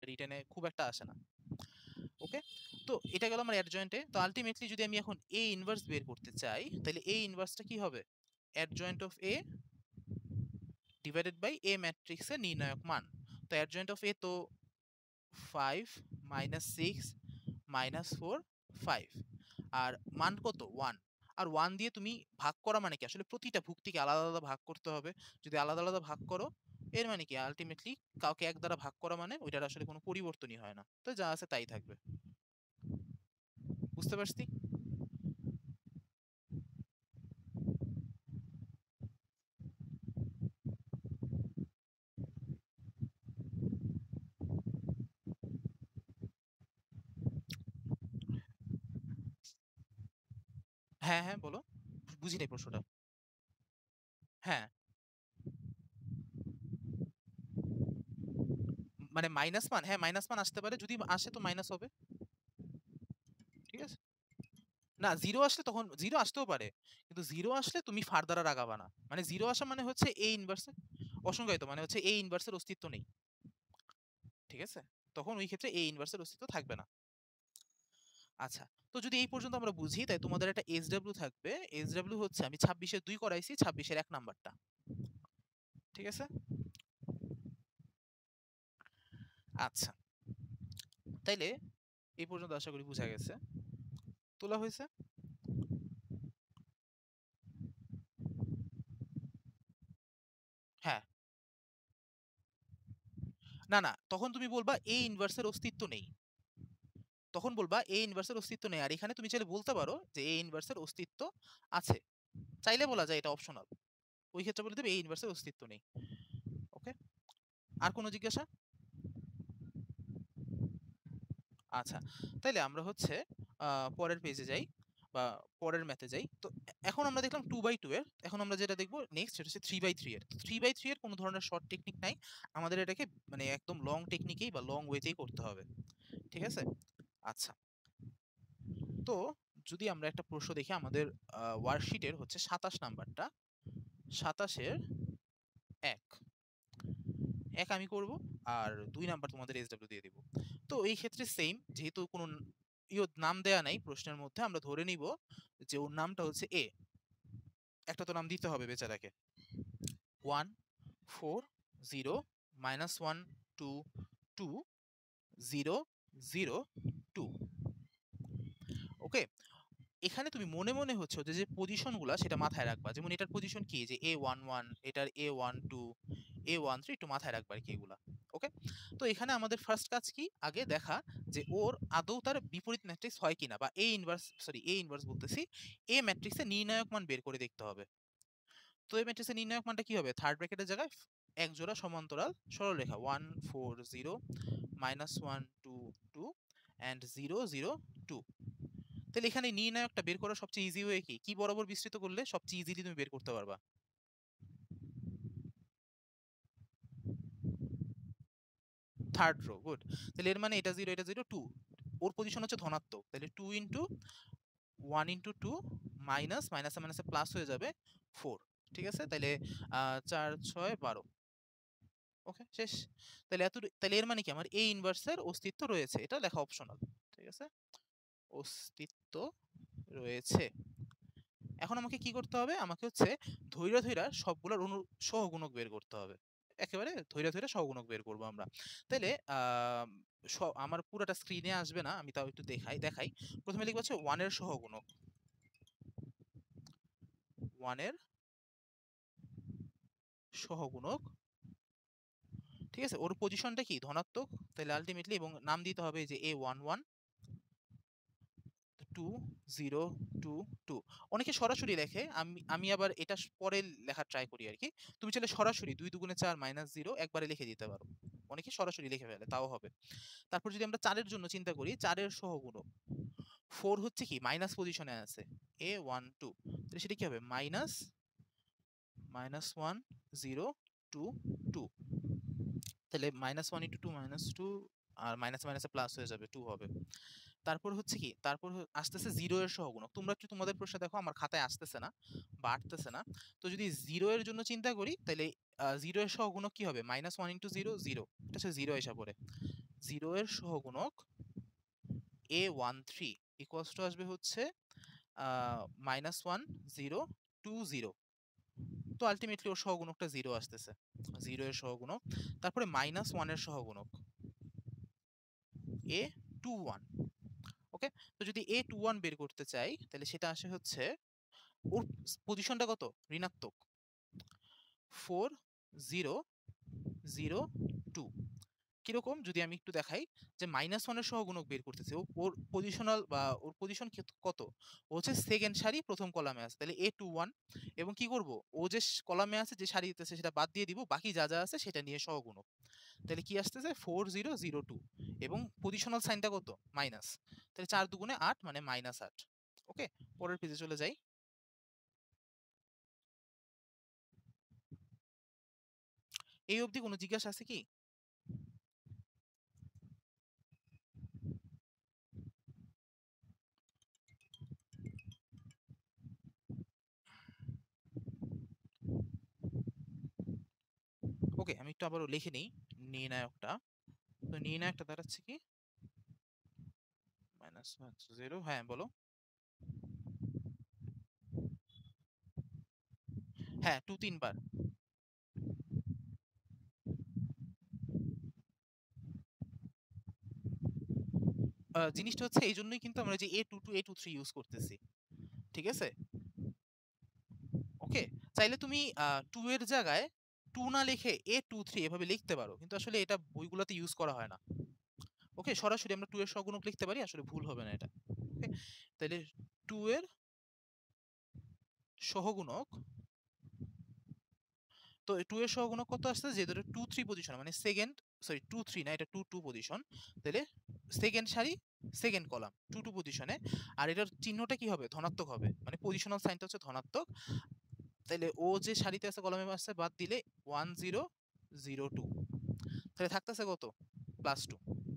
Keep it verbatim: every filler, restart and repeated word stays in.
রিটেনে খুব একটা আসে না। ওকে, তো এটা গেল আমার অ্যাডজয়েন্টে। তো আলটিমেটলি যদি আমি এখন এ ইনভার্স বের করতে চাই, তাহলে এ ইনভার্সটা কি হবে? Adjoint of A divided by A ম্যাট্রিক্সের নির্ণায়ক মান। তো অ্যাডজয়েন্ট অফ এ তো five minus six minus four five, আর মান কত? ওয়ান। আর ওয়ান দিয়ে তুমি ভাগ করা মানে কি? আসলে প্রতিটা ভুক্তিকে আলাদা আলাদা ভাগ করতে হবে। যদি আলাদা আলাদা ভাগ করো, এর মানে কি আলটিমেটলি কাউকে এক দ্বারা ভাগ করা মানে ওইটার আসলে কোনো পরিবর্তনই হয় না, তো যা আছে তাই থাকবে। বুঝতে পারছি? হ্যাঁ হ্যাঁ বলো, বুঝি নাই প্রশ্নটা। হ্যাঁ, মানে মাইনাস মান, হ্যাঁ মাইনাস মান আসতে পারে, যদি আসে তো মাইনাস হবে। ঠিক আছে, না জিরো আসলে তখন জিরো আসতেও পারে, কিন্তু জিরো আসলে তুমি ফার্দার আর আগাবা না। মানে জিরো আসা মানে হচ্ছে এ ইনভার্সের অসংজ্ঞায়িত, মানে হচ্ছে এ ইনভার্সের অস্তিত্ব নেই। ঠিক আছে, তখন ওই ক্ষেত্রে এ ইনভার্সের অস্তিত্ব থাকবে না। আচ্ছা, তো যদি এই পর্যন্ত আমরা বুঝি, তাই তোমাদের একটা এস ডাব্লিউ থাকবে। এস ডাব্লিউ হচ্ছে আমি ছাব্বিশের দুই করাইছি, ছাব্বিশের এক নাম্বারটা। ঠিক আছে, আচ্ছা তাইলে এই পর্যন্ত আশা করি বোঝা গেছে, তোলা হয়েছে। হ্যাঁ, না না, তখন তুমি বলবা এ ইনভার্সের অস্তিত্ব নেই। তখন বলবা এ ইনভার্সের অস্তিত্ব নেই। আর এখানে তুমি চাইলে বলতে পারো যে এ ইনভার্সের অস্তিত্ব আছে, চাইলে বলা যায়, এটা অপশনাল। ওই ক্ষেত্রে বলে দেবে এ ইনভার্সের অস্তিত্ব নেই। ওকে, আর কোনো জিজ্ঞাসা? আচ্ছা, তাইলে আমরা হচ্ছে আহ, পরের পেজে যাই বা পরের ম্যাথে যাই। তো এ- এখন আমরা দেখলাম টু বাই টু এর, এখন আমরা যেটা দেখবো নেক্সট সেটা হচ্ছে থ্রি বাই থ্রি এর। থ্রি বাই থ্রি এর কোনো ধরনের শর্ট টেকনিক নাই, আমাদের এটাকে মানে একদম লং টেকনিকেই বা লং ওয়েতেই করতে হবে। ঠিক আছে, আচ্ছা, তো যদি আমরা একটা প্রশ্ন দেখি আমাদের ওয়ার্কশিটের হচ্ছে সাতাশ নাম্বারটা, সাতাশের এক, এক আমি করব, আর দুই নাম্বার তোমাদের এস ডাব্লিউ দিয়ে দিব। তো এই ক্ষেত্রে সেম, যেহেতু কোনো ন- ইয়ে নাম দেয়া নাই প্রশ্নের মধ্যে, আমরা ধরে নিব যে ওর নামটা হচ্ছে এ। একটা তো নাম দিতে হবে বেচারাকে। One four zero minus one two two zero zero two. Okay, এখানে তুমি মনে মনে হচ্ছে ওদের যে পজিশন গুলা সেটা মাথায় রাখবা, যেমন এটার পজিশন কি, যে এ ওয়ান ওয়ান, এটার A one two, A one three, একটু মাথায় রাখবা আর কি এগুলা। ওকে, তো এখানে আমাদের ফার্স্ট কাজ কি, আগে দেখা যে ওর আদৌ তার বিপরীত ম্যাট্রিক্স হয় কিনা, বা A inverse, sorry A inverse বলতেছি, এ ম্যাট্রিক্সের নির্ণায়ক মান বের করে দেখতে হবে। তো এই ম্যাট্রিক্সের নির্ণায়ক মানটা কি হবে? থার্ড ব্র্যাকেটের জায়গায় এক জোড়া সমান্তরাল সরলরেখা, one four zero minus one two two and zero zero two. তাহলে এখানে নির্ণায়কটা বের করা সবচেয়ে ইজি ওয়ে কি, কি বরাবর বিস্তৃত করলে সবচেয়ে ইজিলি তুমি বের করতে পারবা? Third row, good. তাহলে এর মানে এটা জিরো এটা জিরো টু, ওর পজিশন হচ্ছে ধনাত্মক, তাহলে two into one into two minus মাইনাসে মাইনাসে প্লাস হয়ে যাবে ফোর। ঠিক আছে, তাহলে আহ, চার ছয় বারো। ওকে, শেষ। তাহলে এত, তাহলে এর মানে কি আমার এ ইনভার্সের অস্তিত্ব রয়েছে, এটা লেখা অপশনাল। ঠিক আছে, অস্তিত্ব রয়েছে। এখন আমাকে কি করতে হবে? আমাকে হচ্ছে ধৈর্য ধৈর্য সবগুলোর অনু সহগুণক বের করতে হবে। একেবারে ধৈর্য ধৈর্য সহগুণক বের করব আমরা। তাইলে আহ স- আমার পুরোটা স্ক্রিনে আসবে না, আমি তাও একটু দেখাই দেখাই প্রথমে লিখবো হচ্ছে ওয়ান এর সহগুণক, ওয়ান এর সহগুণক। ঠিক আছে, ওর পজিশনটা কি ধনাত্মক, তাহলে আলটিমেটলি এবং নাম দিতে হবে যে A one one two zero two two. অনেকে সরাসরি লেখে, আমি আমি আবার এটা স- পরে লেখা ট্রাই করি আর কি। তুমি চাইলে সরাসরি দুই দুগুণে চার মাইনাস জিরো একবারে লিখে দিতে পারো, অনেকে সরাসরি লিখে ফেলে তাও হবে। তারপর যদি আমরা চারের জন্য চিন্তা করি, চারের সহগুণক ফোর হচ্ছে কি মাইনাস পজিশনে আছে, এ ওয়ান টু, তাহলে সেটা কি হবে? Minus minus one zero two two. তাহলে minus one into two minus two, আর মাইনাস মাইনাসে প্লাস হয়ে যাবে, টু হবে। তারপর হচ্ছে কি, তারপর হ- আসতেছে জিরো এর সহগুণক। তোমরা একটু তোমাদের প্রশ্নে দেখো, আমার খাতায় আসতেছে না বা আসতেছে না। তো যদি জিরো এর জন্য চিন্তা করি, তাহলে জিরো এর সহগুণক কি হবে? Minus one into zero zero, এটা হচ্ছে জিরো এসে পড়ে। জিরো এর সহগুণক A one three equals two আসবে হচ্ছে minus one zero two zero. তো আলটিমেটলি ওর সহগুণকটা জিরো আসতেছে, জিরো এর সহগুণক। তারপরে মাইনাস ওয়ান এর সহগুণক এ টু ওয়ান। ওকে, তো যদি এ টু ওয়ান বের করতে চাই তাহলে সেটা আসে হচ্ছে ওর পজিশনটা কত, ঋণাত্মক ফোর জিরো জিরো টু। কিরকম যদি আমি একটু দেখাই, যে মাইনাস ওয়ানের সহগুণক বের করতেছে, ও ওর পজিশনাল বা ওর পজিশন কত, ও হচ্ছে সেকেন্ড সারি প্রথম কলামে আছে, তাহলে এ টু ওয়ান। এবং কি করব, ও যে কলামে আছে যে সারিতে আছে সেটা বাদ দিয়ে দিব, বাকি যা যা আছে সেটা নিয়ে সহগুণক। তাহলে কি আসতেছে ফোর জিরো জিরো টু, এবং পজিশনাল সাইনটা কত, মাইনাস। তাহলে চার দুগুণে আট, মানে মাইনাস আট। ওকে, পরের পেজে চলে যাই। এই অবধি কোনো জিজ্ঞাসা আছে কি? ওকে, আমি একটু আবারও লিখে নিই নির্ণায়কটা। তো নির্ণায়কটা দাঁড়াচ্ছে কি, মাইনাস জিরো, হ্যাঁ বলো। হ্যাঁ, টু তিনবার। আহ, জিনিসটা হচ্ছে এই জন্যই কিন্তু আমরা যে A two two A two three use করতেছি, ঠিক আছে? ওকে, চাইলে তুমি টু এর জায়গায় টু না লিখে এ টু থ্রি এভাবে লিখতে পারো, কিন্তু আসলে এটা বইগুলোতে ইউজ করা হয় না। ওকে, সরাসরি আমরা টু এর সহগুণক লিখতে পারি, আসলে ভুল হবে না এটা। ওকে, তাহলে টু এর সহগুণক, তো টু এর সহগুণক কত আসছে, যেহেতু এটা টু থ্রি পজিশন, মানে সেকেন্ড, সরি টু থ্রি না, এটা টু টু পজিশন, তাহলে সেকেন্ড সারি সেকেন্ড কলাম টু টু পজিশনে। আর এটার চিহ্নটা কি হবে, ধনাত্মক হবে, মানে পজিশনাল সাইনটা হচ্ছে ধনাত্মক। তাহলে ও যে সারিতে আছে কলামে আসছে বাদ দিলে ওয়ান জিরো জিরো টু, তাহলে থাকতেছে কত, প্লাস টু।